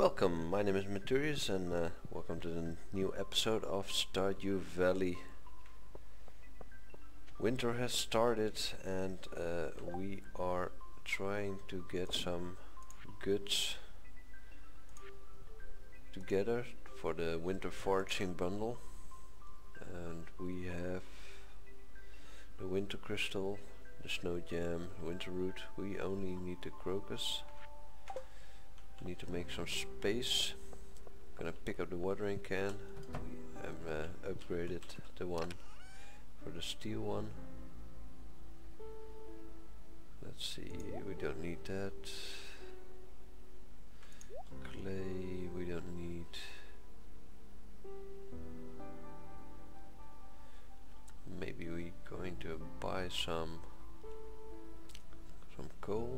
Welcome, my name is Maturius and welcome to the new episode of Stardew Valley. Winter has started and we are trying to get some goods together for the winter foraging bundle. And we have the winter crystal, the snow jam, winter root. We only need the crocus. Need to make some space. Gonna pick up the watering can. We have upgraded the one for the steel one. Let's see, we don't need that. Clay, we don't need. Maybe we're going to buy some coal.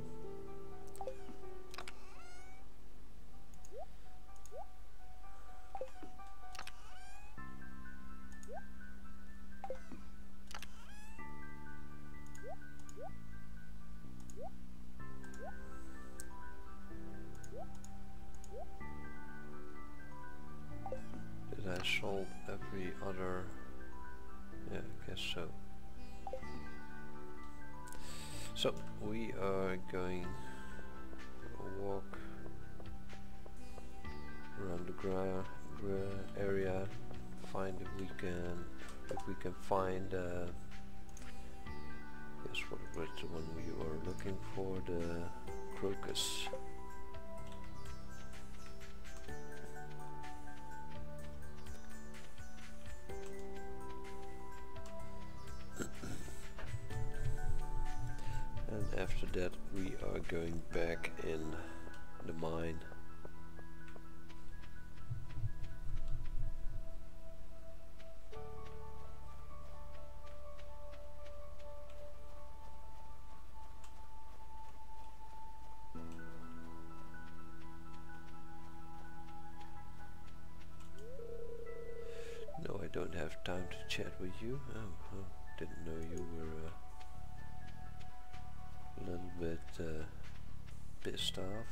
Did I solve every other? Yeah, I guess so. So we are going to walk around the area, find if we can find yes, what was the one we were looking for, the crocus. And after that we are going back in the mine. No, I don't have time to chat with you. Oh, didn't know you were a little bit pissed off.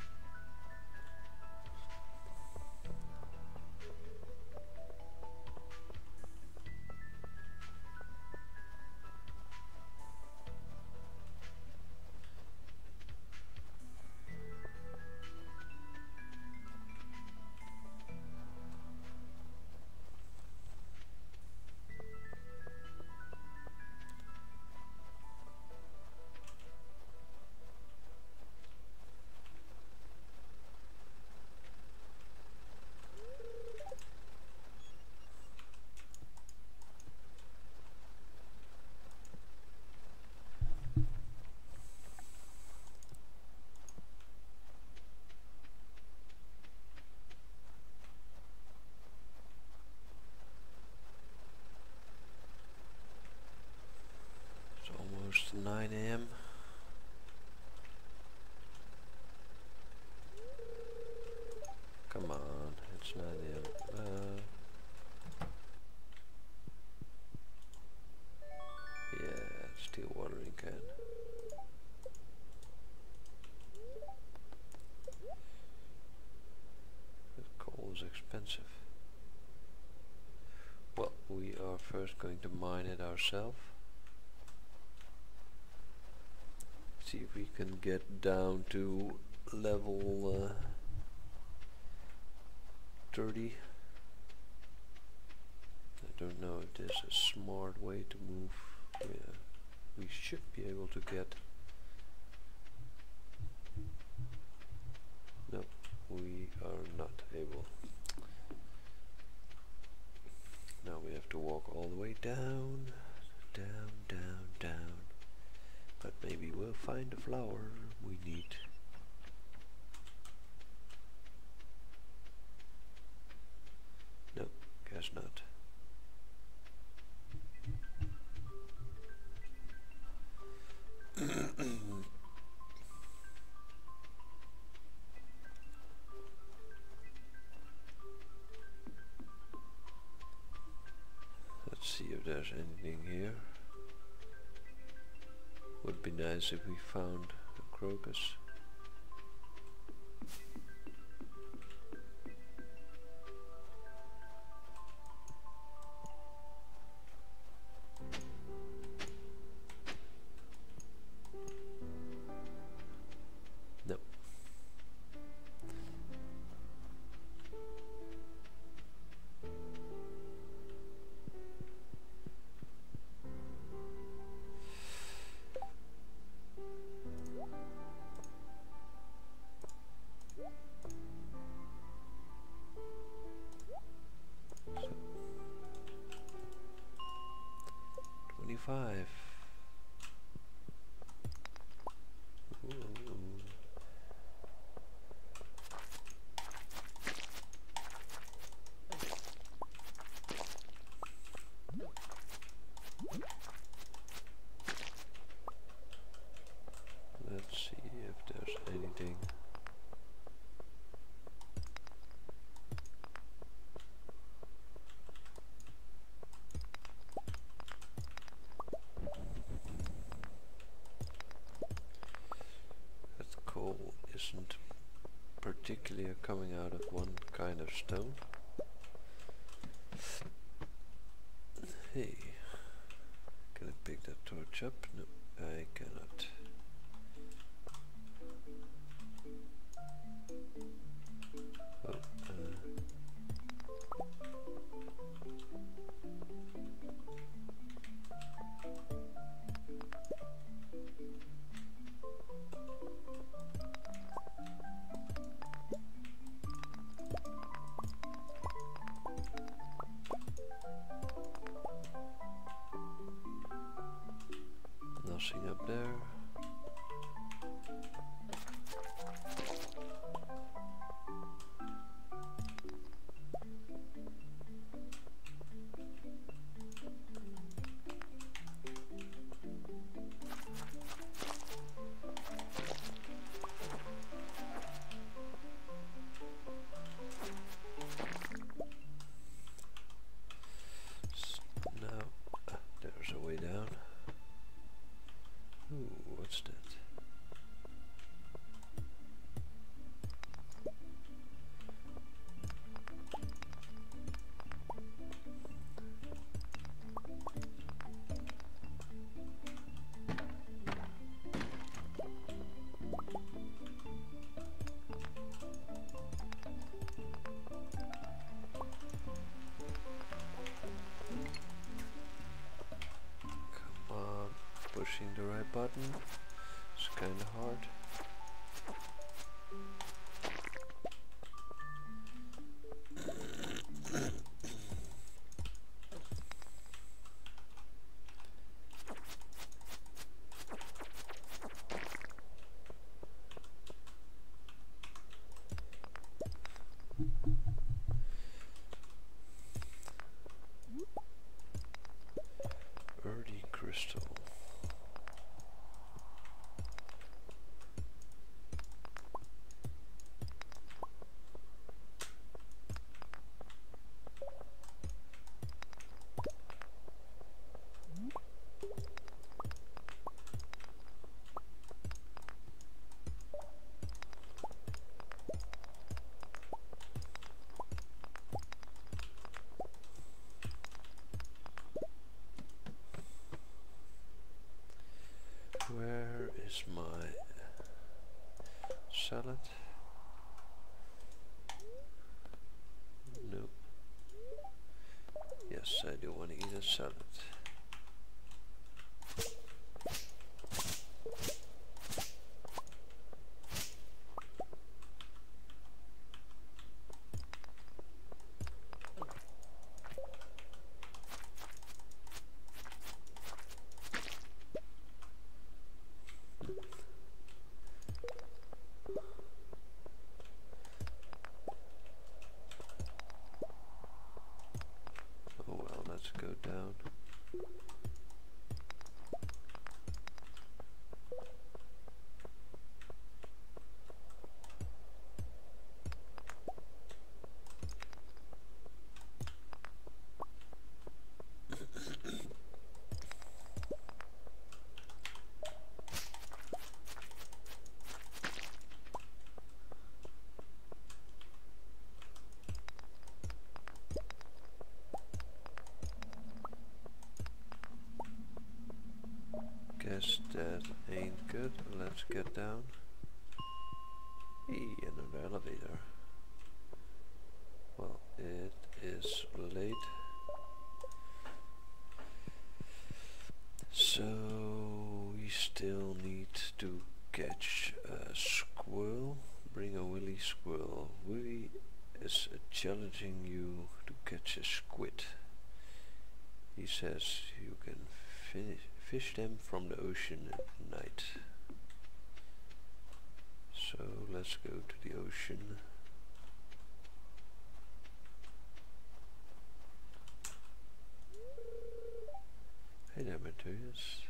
Almost 9 AM. Come on, it's 9 AM. Yeah, steel watering can. That coal is expensive. Well, we are first going to mine it ourselves. See if we can get down to level 30. I don't know if this is a smart way to move. Yeah, we should be able to get. No, we are not able. Now we have to walk all the way down, down, down, down. But maybe we'll find the flower we need. No, guess not. Let's see if there's anything here. Would be nice if we found a crocus. 5. Ooh. Let's see if there's anything. That coal isn't particularly coming out of one kind of stone. Hey, can I pick that torch up? No, I cannot. Oh, nothing up there. Now, there's a way down. Ooh, what's that? Pushing the right button. It's kinda hard. Earthy crystal. Where is my salad? Nope. Yes, I do want to eat a salad. Oh well, let's go down. Guess that ain't good. Let's get down. Hey, another elevator. Well, it is late. So we still need to catch a squirrel. Bring a Willy squirrel. Willy is challenging you to catch a squid. He says you can fish them from the ocean at night. So let's go to the ocean. Hey there, Mathias.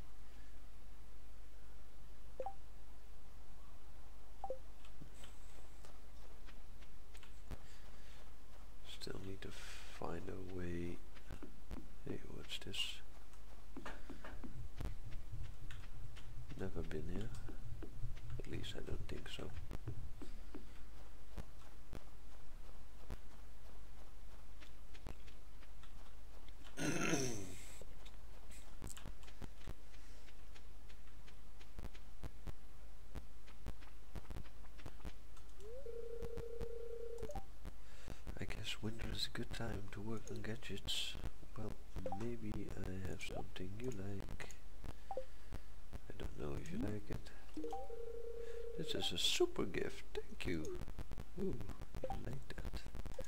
Still need to find a way. Hey, what's this? Never been here. At least I don't think so. I guess winter is a good time to work on gadgets. Well, maybe I have something you like. I don't know if you like it. This is a super gift, thank you. Ooh, I like that.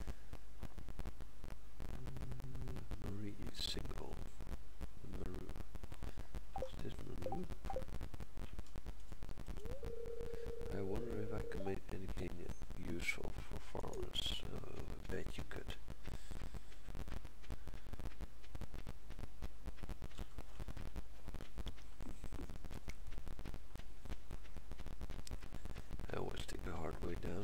Marie single. Maru. Is this Maru? I wonder if I can make anything useful for farmers. I bet you could. I always take the hard way down.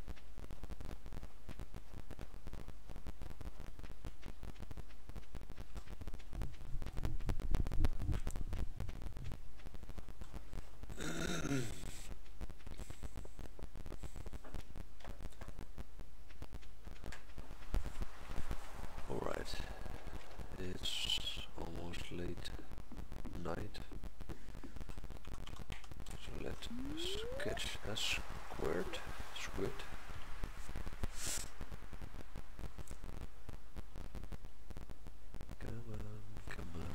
Alright, it's almost late night, so let's catch a squid. Come on, come on.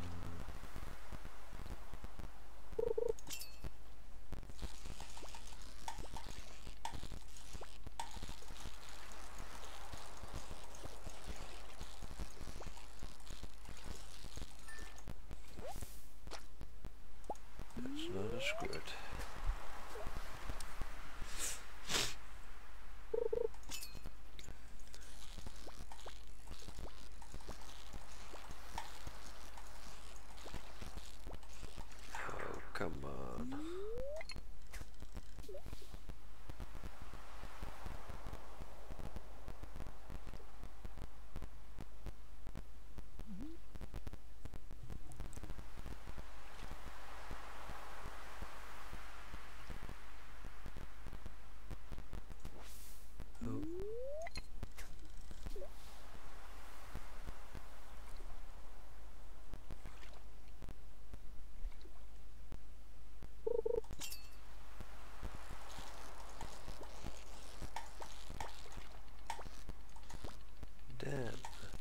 That's not a squid. Oh, come on. Oh. Damn.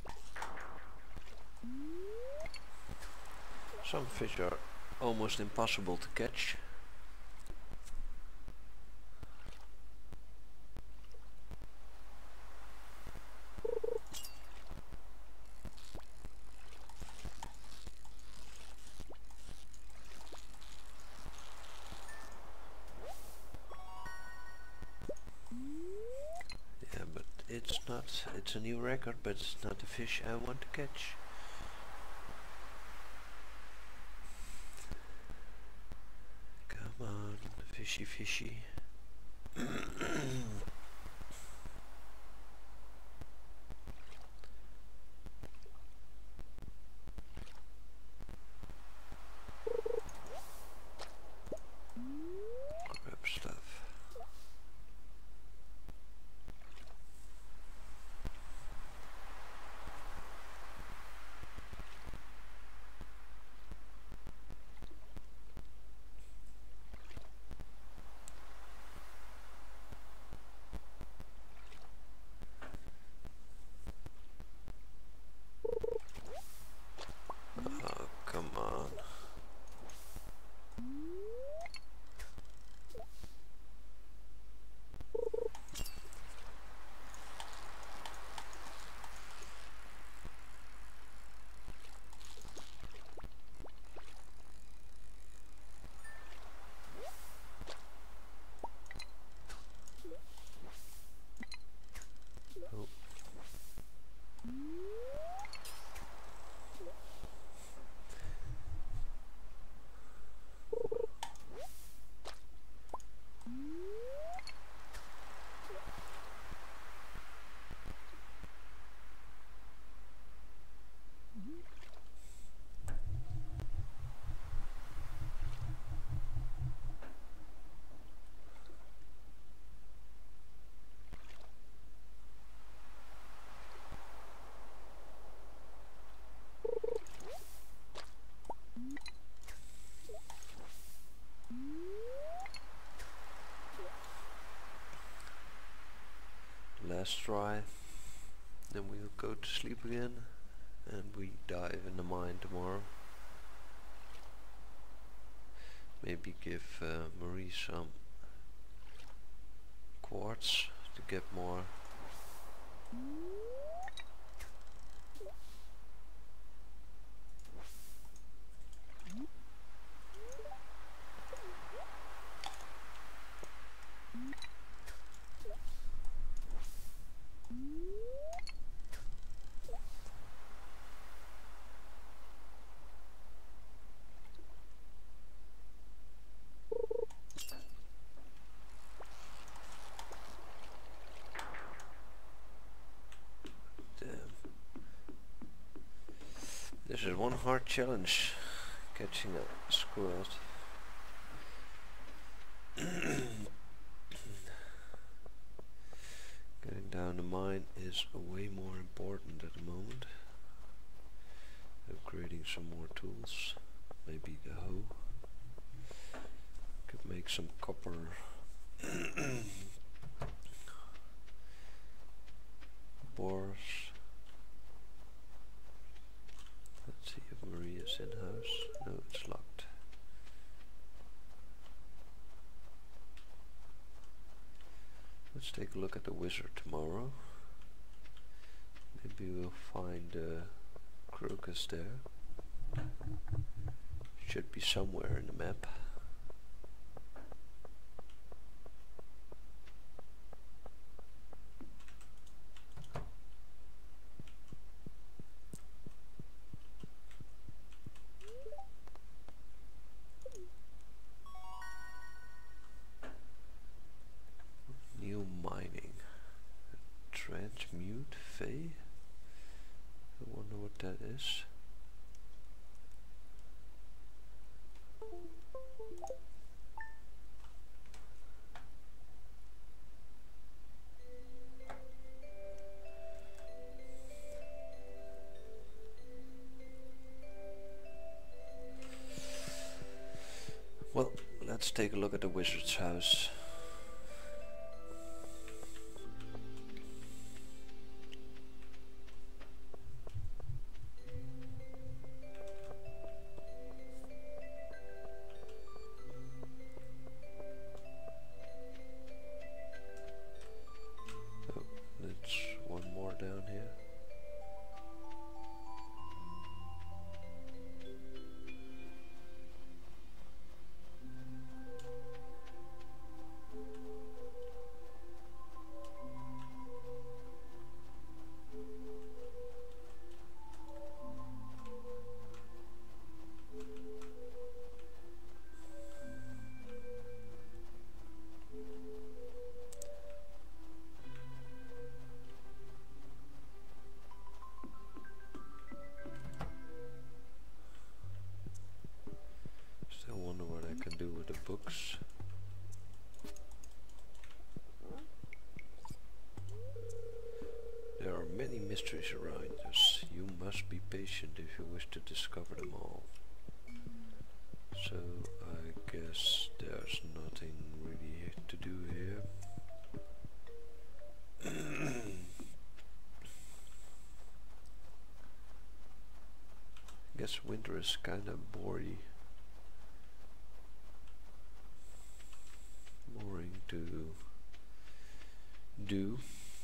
Some fish are almost impossible to catch. Yeah, but it's a new record, but it's not the fish I want to catch. Come on, fishy fishy. Grab stuff. last try. Then we'll go to sleep again, and we dive in the mine tomorrow. Maybe give Marie some quartz to get more. This is one hard challenge, catching a squirrel. Getting down the mine is way more important at the moment. Upgrading some more tools, maybe the hoe. Could make some copper. Bores. Let's see if Maria's in house. No, it's locked. Let's take a look at the wizard tomorrow. Maybe we'll find crocus there. Should be somewhere in the map. Transmute Fey? I wonder what that is. Well, let's take a look at the wizard's house. Down here. Books. There are many mysteries around us. You must be patient if you wish to discover them all. So I guess there's nothing really to do here. I guess winter is kinda boring to do.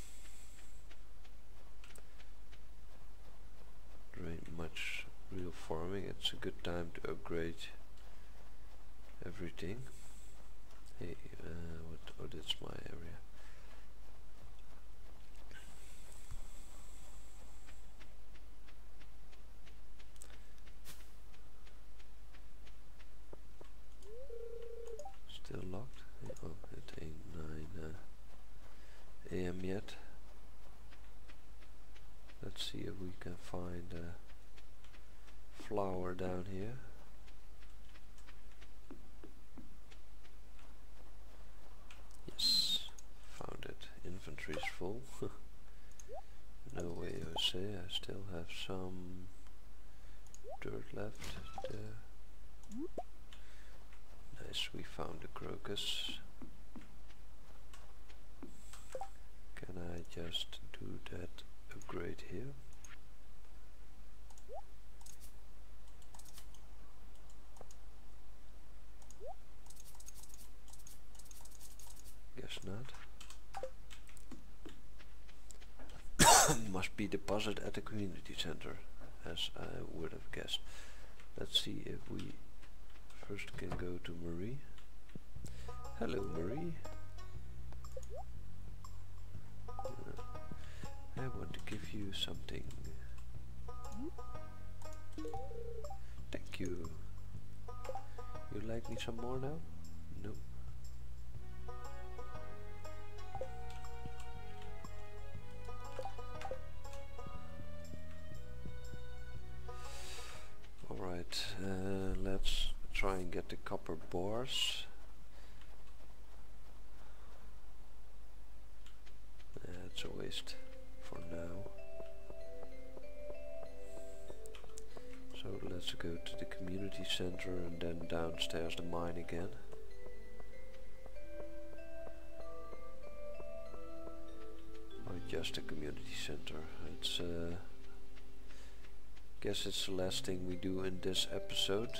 There ain't much real farming. It's a good time to upgrade everything. Hey, what? Oh, that's my area. Still locked. Oh, it ain't 9 AM yet. Let's see if we can find a flower down here. Yes, found it. Inventory's full. No way, Jose. I still have some dirt left there. Nice, we found the crocus. Can I just just do that upgrade here. Guess not. Must be deposited at the community center, as I would have guessed. Let's see if we first can go to Marie. Hello, Marie. I want to give you something. Thank you. You like me some more now? No. Alright, let's try and get the copper bars. It's a waste for now. So let's go to the community center and then downstairs the mine again. Or just the community center. It's guess it's the last thing we do in this episode.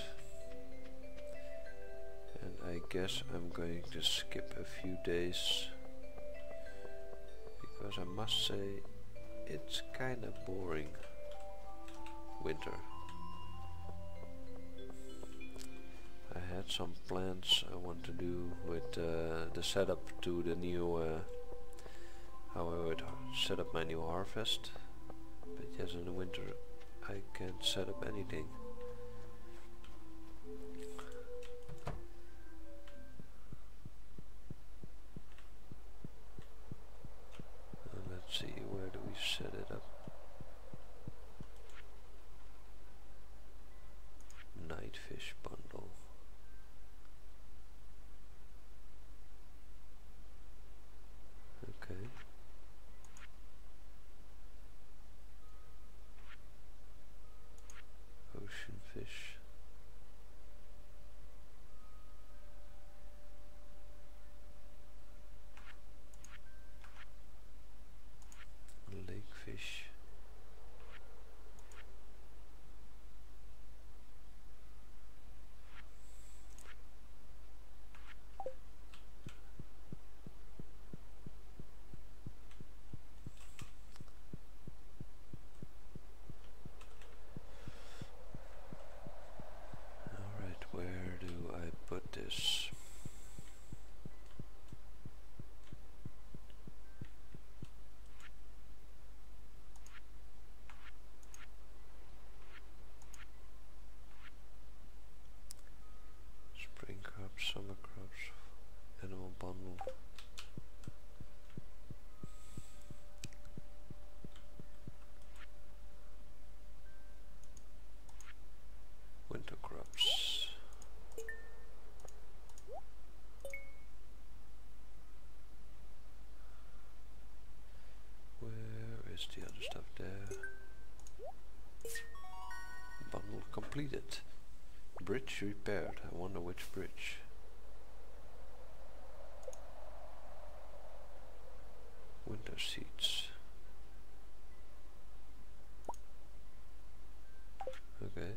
And I guess I'm going to skip a few days. Because I must say, it's kinda boring. Winter. I had some plans I want to do with the setup to the new, how I would set up my new harvest. But yes, in the winter I can't set up anything. Let's see, where do we set it up? Nightfish bundle. Okay. Ocean fish. Lake fish. Alright, where do I put this? Spring crops, summer crops, animal bundle. Winter crops. Where is the other stuff there? Bundle completed. Bridge repaired. I wonder which bridge. Winter seeds. Okay.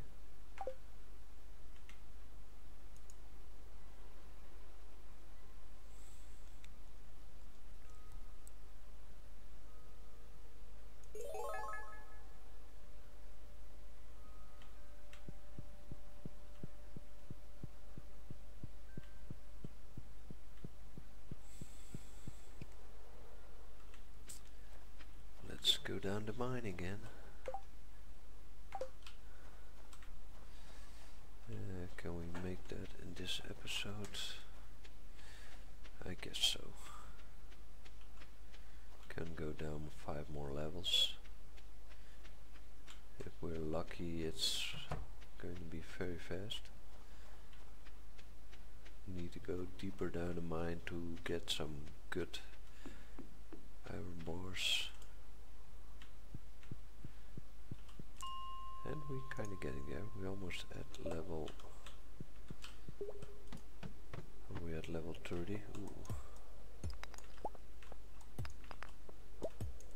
Let's go down the mine again. Can we make that in this episode? I guess so. Can go down 5 more levels. If we're lucky, it's going to be very fast. Need to go deeper down the mine to get some good iron bars. And we're kinda getting there. We're almost at level... Are we at level 30? Ooh.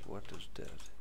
what is that?